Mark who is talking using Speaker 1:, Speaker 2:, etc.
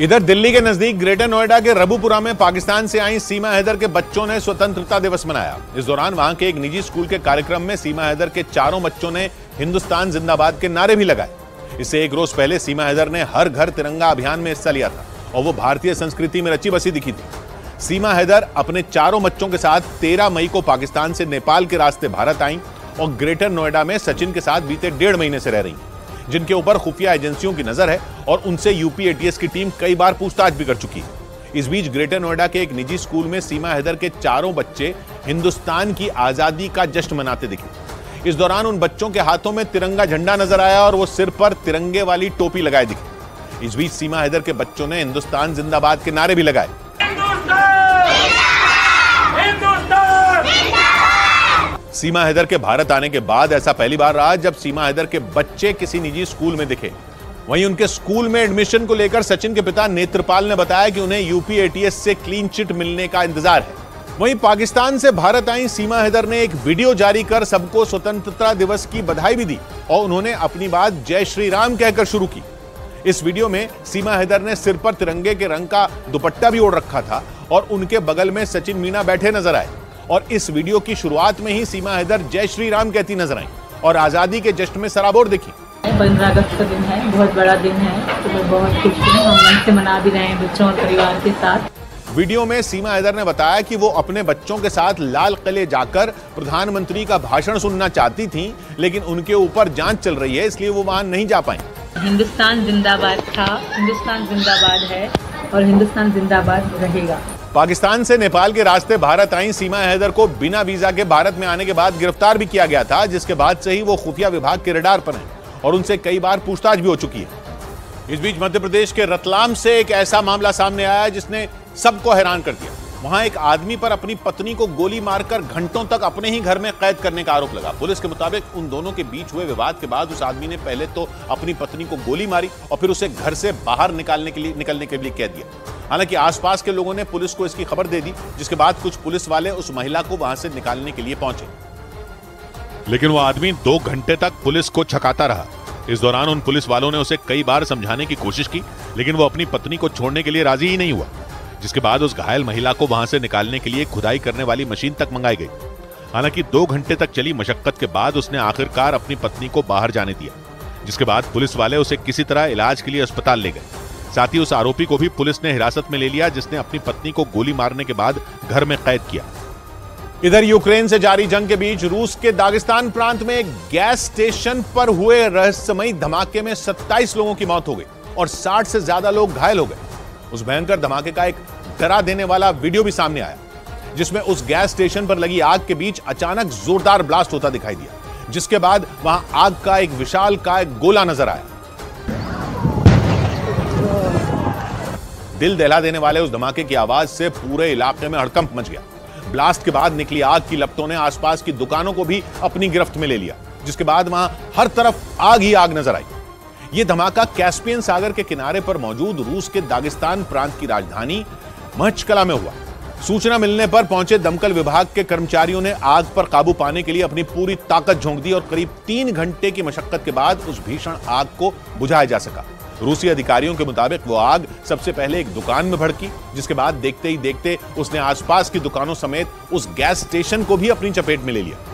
Speaker 1: इधर दिल्ली के नजदीक ग्रेटर नोएडा के रबुपुरा में पाकिस्तान से आई सीमा हैदर के बच्चों ने स्वतंत्रता दिवस मनाया। इस दौरान वहां के एक निजी स्कूल के कार्यक्रम में सीमा हैदर के चारों बच्चों ने हिंदुस्तान जिंदाबाद के नारे भी लगाए। इससे एक रोज पहले सीमा हैदर ने हर घर तिरंगा अभियान में हिस्सा लिया था और वो भारतीय संस्कृति में रची बसी दिखी थी। सीमा हैदर अपने चारों बच्चों के साथ 13 मई को पाकिस्तान से नेपाल के रास्ते भारत आई और ग्रेटर नोएडा में सचिन के साथ बीते 1.5 महीने से रह रही, जिनके ऊपर खुफिया एजेंसियों की नजर है और उनसे यूपी एटीएस की टीम कई बार पूछताछ भी कर चुकी है। इस बीच ग्रेटर नोएडा के एक निजी स्कूल में सीमा हैदर के चारों बच्चे हिंदुस्तान की आजादी का जश्न मनाते दिखे। इस दौरान उन बच्चों के हाथों में तिरंगा झंडा नजर आया और वो सिर पर तिरंगे वाली टोपी लगाए दिखे। इस बीच सीमा हैदर के बच्चों ने हिंदुस्तान जिंदाबाद के नारे भी लगाए। सीमा हैदर के भारत आने के बाद ऐसा पहली बार रहा जब सीमा हैदर के बच्चे किसी निजी स्कूल में दिखे। वहीं उनके स्कूल में एडमिशन को लेकर सचिन के पिता नेत्रपाल ने बताया कि उन्हें यूपी एटीएस से क्लीन चिट मिलने का इंतजार है। वहीं पाकिस्तान से भारत आई सीमा हैदर ने एक वीडियो जारी कर सबको स्वतंत्रता दिवस की बधाई भी दी और उन्होंने अपनी बात जय श्री राम कहकर शुरू की। इस वीडियो में सीमा हैदर ने सिर पर तिरंगे के रंग का दुपट्टा भी ओढ़ रखा था और उनके बगल में सचिन मीना बैठे नजर आए और इस वीडियो की शुरुआत में ही सीमा हैदर जय श्री राम कहती नजर आई और आजादी के जश्न में सराबोर दिखी।
Speaker 2: 15 अगस्त का दिन है, बहुत बड़ा दिन है, तो मैं बहुत खुश हूँ। हम मन से मना भी रहे हैं बच्चों और परिवार के साथ।
Speaker 1: वीडियो में सीमा हैदर ने बताया कि वो अपने बच्चों के साथ लाल किले जाकर प्रधानमंत्री का भाषण सुनना चाहती थी, लेकिन उनके ऊपर जांच चल रही है, इसलिए वो वहां नहीं जा पाई।
Speaker 2: हिंदुस्तान जिंदाबाद था, हिंदुस्तान जिंदाबाद है और हिंदुस्तान जिंदाबाद रहेगा।
Speaker 1: पाकिस्तान से नेपाल के रास्ते भारत आई सीमा हैदर को बिना वीजा के भारत में आने के बाद गिरफ्तार भी किया गया था, जिसके बाद से ही वो खुफिया विभाग के रडार पर हैं और उनसे कई बार पूछताछ भी हो चुकी है। इस बीच मध्य प्रदेश के रतलाम से एक ऐसा मामला सामने आया जिसने सबको हैरान कर दिया। वहां एक आदमी पर अपनी पत्नी को गोली मारकर घंटों तक अपने ही घर में कैद करने का आरोप लगा। पुलिस के मुताबिक उन दोनों के बीच हुए विवाद के बाद उस आदमी ने पहले तो अपनी पत्नी को गोली मारी और फिर उसे घर से बाहर निकलने के लिए कह दिया। हालांकि आसपास के लोगों ने पुलिस को इसकी खबर दे दी, जिसके बाद कुछ पुलिस वाले उस महिला को वहां से निकालने के लिए पहुंचे, लेकिन वो आदमी 2 घंटे तक पुलिस को छकाता रहा। इस दौरान उन पुलिस वालों ने उसे कई बार समझाने की कोशिश की, लेकिन वो अपनी पत्नी को छोड़ने के लिए राजी ही नहीं हुआ, जिसके बाद उस घायल महिला को वहां से निकालने के लिए खुदाई करने वाली मशीन तक मंगाई गई। हालांकि 2 घंटे तक चली मशक्कत के बाद उसने आखिरकार अपनी पत्नी को बाहर जाने दिया, जिसके बाद पुलिस वाले उसे किसी तरह इलाज के लिए अस्पताल ले गए। साथ ही उस आरोपी को भी पुलिस ने हिरासत में ले लिया, जिसने अपनी पत्नी को गोली मारने के बाद घर में कैद किया। इधर यूक्रेन से जारी जंग के बीच रूस के दागिस्तान प्रांत में एक गैस स्टेशन पर हुए रहस्यमयी धमाके में 27 लोगों की मौत हो गई और 60 से ज्यादा लोग घायल हो गए। उस भयंकर धमाके का एक डरा देने वाला वीडियो भी सामने आया, जिसमें उस गैस स्टेशन पर लगी आग के बीच अचानक जोरदार ब्लास्ट होता दिखाई दिया, जिसके बाद वहां आग का एक विशालकाय गोला नजर आया। दिल दहला देने वाले उस धमाके की आवाज से पूरे इलाके में हड़कंप मच गया। ब्लास्ट के बाद निकली आग की लपटों ने आसपास की दुकानों को भी अपनी गिरफ्त में ले लिया, जिसके बाद वहां हर तरफ आग ही आग नजर आई। यह धमाका कैस्पियन सागर के किनारे पर मौजूद रूस के दागिस्तान प्रांत की राजधानी मखचकला में हुआ। सूचना मिलने पर पहुंचे दमकल विभाग के कर्मचारियों ने आग पर काबू पाने के लिए अपनी पूरी ताकत झोंक दी और करीब 3 घंटे की मशक्कत के बाद उस भीषण आग को बुझाया जा सका। रूसी अधिकारियों के मुताबिक वो आग सबसे पहले एक दुकान में भड़की, जिसके बाद देखते ही देखते उसने आसपास की दुकानों समेत उस गैस स्टेशन को भी अपनी चपेट में ले लिया।